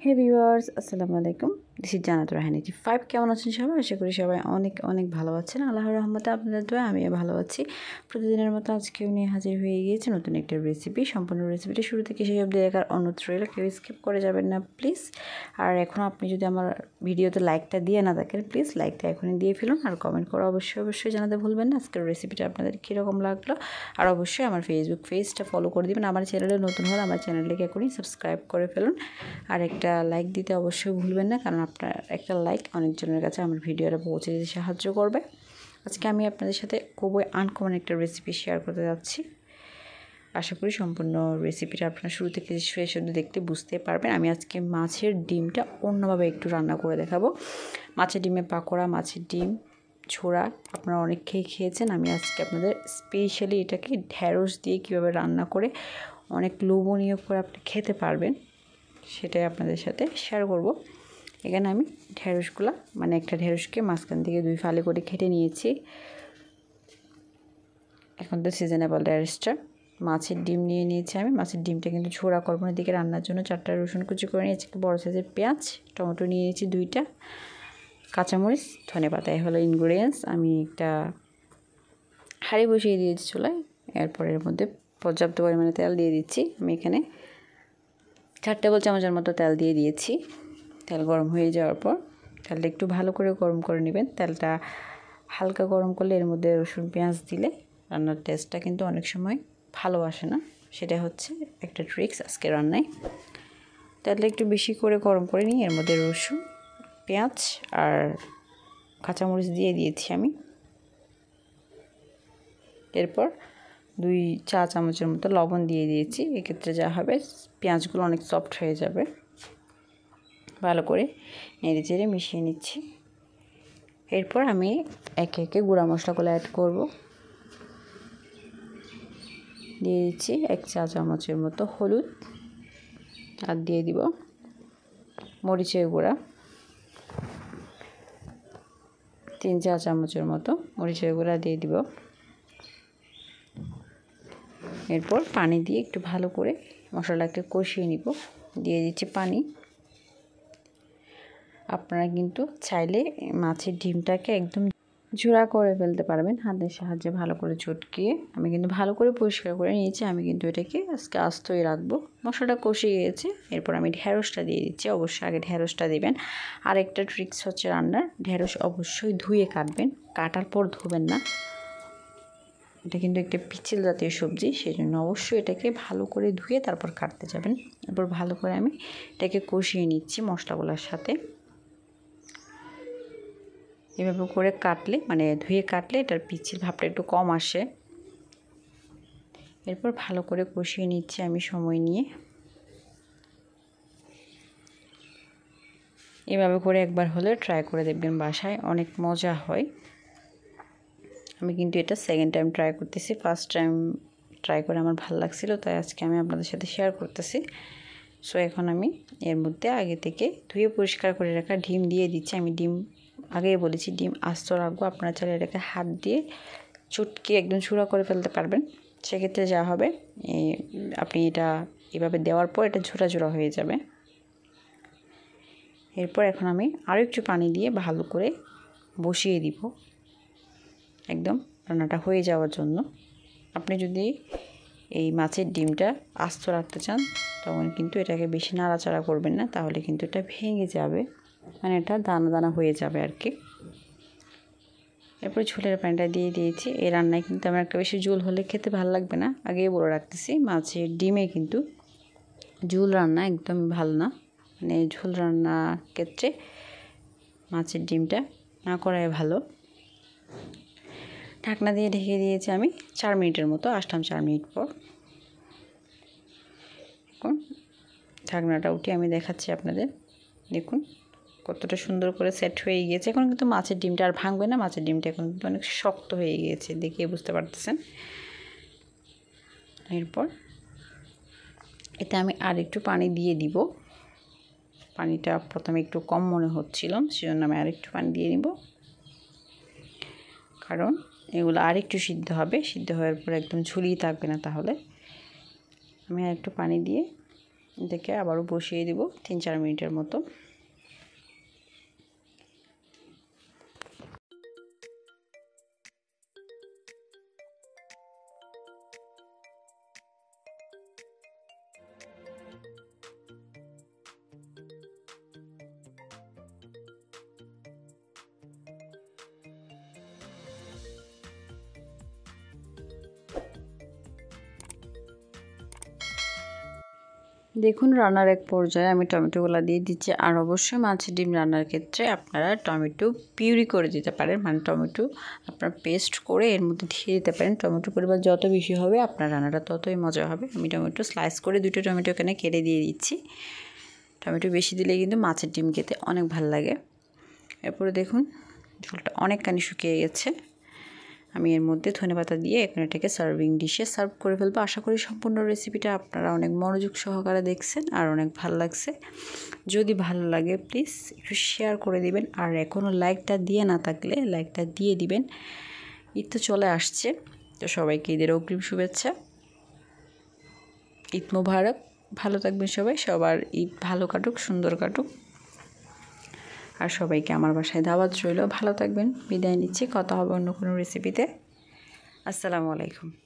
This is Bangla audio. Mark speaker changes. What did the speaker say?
Speaker 1: হে ভিউয়ার্স, আসসালামু আলাইকুম। দিস ইজ জান্নাতুল রাইহান85। কেমন আছেন সবাই? আশা করি সবাই অনেক অনেক ভালো আছেন। আল্লাহর রহমতে আপনাদের দোয়া আমিও ভালো আছি। প্রতিদিনের মতো আজকেও নিয়ে হাজির হয়ে গিয়েছি নতুন একটা রেসিপি। সম্পূর্ণ রেসিপিটি শুরু থেকে শেষ অবধি দেখার অনুরোধ রইল। কেউ স্কিপ করে যাবেন না প্লিজ। আর এখন আপনি যদি আমার ভিডিওতে লাইকটা দিয়ে না থাকেন, প্লিজ লাইকটা এখনই দিয়ে ফেলুন। আর কমেন্ট করে অবশ্যই জানাতে ভুলবেন না আজকের রেসিপিটা আপনাদের কীরকম লাগলো। আর অবশ্যই আমার ফেসবুক পেজটা ফলো করে দেবেন। আমার চ্যানেলে নতুন হলে আমার চ্যানেলটিকে এখনই সাবস্ক্রাইব করে ফেলুন। আর একটা লাইক দিতে অবশ্যই ভুলবেন না, কারণ আপনার একটা লাইক অনেকজনের কাছে আমার ভিডিওটা পৌঁছে দিতে সাহায্য করবে। আজকে আমি আপনাদের সাথে খুবই আনকমন একটা রেসিপি শেয়ার করতে যাচ্ছি। আশা করি সম্পূর্ণ রেসিপিটা আপনারা শুরু থেকে শেষ অবধি দেখতে বুঝতে পারবেন। আমি আজকে মাছের ডিমটা অন্যভাবে একটু রান্না করে দেখাবো। মাছের ডিমের পাকোড়া, মাছের ডিম ছোড়া আপনারা অনেকেই খেয়েছেন। আমি আজকে আপনাদের স্পেশালি এটাকে ঢ্যাঁড়স দিয়ে কীভাবে রান্না করে অনেক লোভনীয় করে আপনি খেতে পারবেন সেটাই আপনাদের সাথে শেয়ার করব। এখানে আমি ঢেঁড়সগুলো একটা ঢেঁড়সকে মাঝখান থেকে 2 ফালি করে কেটে নিয়েছি। এখন তো সিজনেবল ঢেঁড়সটা। মাছের ডিম নিয়ে নিয়েছি আমি। মাছের ডিমটা কিন্তু ছোড়া করবো না, দিকে রান্নার জন্য 4টা রসুন কুচি করে নিয়েছি, একটা বড় সাইজের পেঁয়াজ, টমেটো নিয়ে নিয়েছি 2টা, কাঁচামরিচ, ধনেপাতা। এই হলো ইনগ্রিডিয়েন্টস। আমি একটা হাঁড়ি বসিয়ে দিয়েছি চুলায়। এরপর এর মধ্যে পর্যাপ্ত পরিমাণে তেল দিয়ে দিচ্ছি। আমি এখানে 4 টেবিল চামচের মতো তেল দিয়ে দিয়েছি। তেল গরম হয়ে যাওয়ার পর তেলটা একটু ভালো করে গরম করে নেবেন। তেলটা হালকা গরম করলে এর মধ্যে রসুন পেঁয়াজ দিলে রান্নার টেস্টটা কিন্তু অনেক সময় ভালো আসে না। সেটা হচ্ছে একটা ট্রিক্স আজকে রান্নায়। তেলটা একটু বেশি করে গরম করে নিয়ে এর মধ্যে রসুন, পেঁয়াজ আর কাঁচামরিচ দিয়ে দিয়েছি আমি। এরপর 2 চা চামচের মতো লবণ দিয়ে দিয়েছি। এক্ষেত্রে যা হবে পেঁয়াজগুলো অনেক সফট হয়ে যাবে। ভালো করে নেড়ে চেড়ে মিশিয়ে নিচ্ছি। এরপর আমি একে একে গুঁড়া মশলাগুলো অ্যাড করব। দিয়ে দিচ্ছি 1 চা চামচের মতো হলুদ, আর দিয়ে দিব মরিচের গুঁড়া 3 চা চামচের মতো মরিচের গুঁড়া দিয়ে দিব। এরপর পানি দিয়ে একটু ভালো করে মশলাটাকে কষিয়ে নিব। দিয়ে দিচ্ছি পানি। আপনারা কিন্তু চাইলে মাছের ডিমটাকে একদম ঝোড়া করে ফেলতে পারবেন হাতের সাহায্যে ভালো করে চটকিয়ে। আমি কিন্তু ভালো করে পরিষ্কার করে নিয়েছি। আমি কিন্তু এটাকে আজকে আস্তই রাখবো। মশলাটা কষিয়ে গেছে। এরপর আমি ঢেঁড়সটা দিয়ে দিচ্ছি। অবশ্যই আগে ঢেঁড়সটা দিবেন। আর একটা ট্রিক্স হচ্ছে রান্নার, ঢেঁড়স অবশ্যই ধুয়ে কাটবেন, কাটার পর ধোবেন না। এটা কিন্তু একটা পিচ্ছিল জাতীয় সবজি, সেই জন্য অবশ্যই এটাকে ভালো করে ধুয়ে তারপর কাটতে যাবেন। এরপর ভালো করে আমি এটাকে কষিয়ে নিচ্ছি মশলাগুলোর সাথে। এভাবে করে কাটলে ধুয়ে কাটলে এটার পিচ্ছিল ভাবটা একটু কম আসে। এরপর ভালো করে কষিয়ে নিচ্ছি আমি সময় নিয়ে। এভাবে করে একবার হলে ট্রাই করে দেখবেন, বাসায় অনেক মজা হয়। আমি কিন্তু এটা সেকেন্ড টাইম ট্রাই করতেছি। ফার্স্ট টাইম ট্রাই করে আমার ভালো লাগছিল, তাই আজকে আমি আপনাদের সাথে শেয়ার করতেছি। সো এখন আমি এর মধ্যে আগে থেকে ধুয়ে পরিষ্কার করে রাখা ডিম দিয়ে দিচ্ছি। আমি ডিম আগেই বলেছি ডিম আস্ত রাখবো। আপনারা চাইলে এটাকে হাত দিয়ে চটকে একদম চূড়া করে ফেলতে পারবেন। সেক্ষেত্রে যা হবে আপনি এটা এভাবে দেওয়ার পর এটা ঝোড়া ঝোড়া হয়ে যাবে। এরপর এখন আমি আরও একটু পানি দিয়ে ভালো করে বসিয়ে দিব একদম রান্নাটা হয়ে যাওয়ার জন্য। আপনি যদি এই মাছের ডিমটা আস্ত রাখতে চান তখন কিন্তু এটাকে বেশি নাড়াচাড়া করবেন না, তাহলে কিন্তু এটা ভেঙে যাবে, এটা দানা দানা হয়ে যাবে আর কি। এরপর ঝোলের পানিটা দিয়ে দিয়েছি। এই রান্নায় কিন্তু আমার একটা বেশি ঝোল হলে খেতে ভালো লাগবে না, আগেই বলে রাখতেছি। মাছের ডিমে কিন্তু ঝোল রান্না একদমই ভালো না। ঝোল রান্নার ক্ষেত্রে মাছের ডিমটা না করাই ভালো। ঢাকনা দিয়ে ঢেকে দিয়েছি আমি 4 মিনিটের মতো। আসলাম 4 মিনিট পর। এখন ঢাকনাটা উঠে আমি দেখাচ্ছি আপনাদের। দেখুন কতটা সুন্দর করে সেট হয়ে গিয়েছে। এখন কিন্তু মাছের ডিমটা আর ভাঙবে না। মাছের ডিমটা এখন কিন্তু অনেক শক্ত হয়ে গিয়েছে, দেখে বুঝতে পারতেছেন। এরপর এতে আমি আর একটু পানি দিয়ে দিব। পানিটা প্রথমে একটু কম মনে হচ্ছিল, সেজন্য আমি আর একটু পানি দিয়ে নিব, কারণ এগুলো আর একটু সিদ্ধ হবে। সিদ্ধ হওয়ার পর একদম ঝুলিয়ে থাকবে না, তাহলে আমি আর একটু পানি দিয়ে এটাকে আবারও বসিয়ে দিব 3-4 মিনিটের মতো। দেখুন রান্নার এক পর্যায়ে আমি টমেটোগুলো দিয়ে দিচ্ছি। আর অবশ্যই মাছের ডিম রান্নার ক্ষেত্রে আপনারা টমেটো পিউরি করে দিতে পারেন, মানে টমেটো আপনার পেস্ট করে এর মধ্যে দিয়ে দিতে পারেন। টমেটো পরিমাণ যত বেশি হবে আপনার রান্নাটা ততই মজা হবে। আমি টমেটো স্লাইস করে 2টো টমেটো এখানে কেটে দিয়ে দিচ্ছি। টমেটো বেশি দিলে কিন্তু মাছের ডিম খেতে অনেক ভালো লাগে। এরপরে দেখুন ঝোলটা অনেকখানি শুকিয়ে গেছে। আমি এর মধ্যে ধনেপাতা দিয়ে এখন এটাকে সার্ভিং ডিশে সার্ভ করে ফেলবো। আশা করি সম্পূর্ণ রেসিপিটা আপনারা অনেক মনোযোগ সহকারে দেখছেন আর অনেক ভালো লাগছে। যদি ভালো লাগে প্লিজ একটু শেয়ার করে দিবেন, আর এখনও লাইকটা দিয়ে না থাকলে লাইকটা দিয়ে দিবেন। ঈদ তো চলে আসছে, তো সবাইকে ঈদের অগ্রিম শুভেচ্ছা। ঈদ মোবারক। ভালো থাকবেন সবাই, সবার ঈদ ভালো কাটুক, সুন্দর কাটুক। আর সবাইকে আমার বাসায় দাওয়াত রইল। ভালো থাকবেন, বিদায় নিচ্ছি। কথা হবে অন্য কোনো রেসিপিতে। আসসালামু আলাইকুম।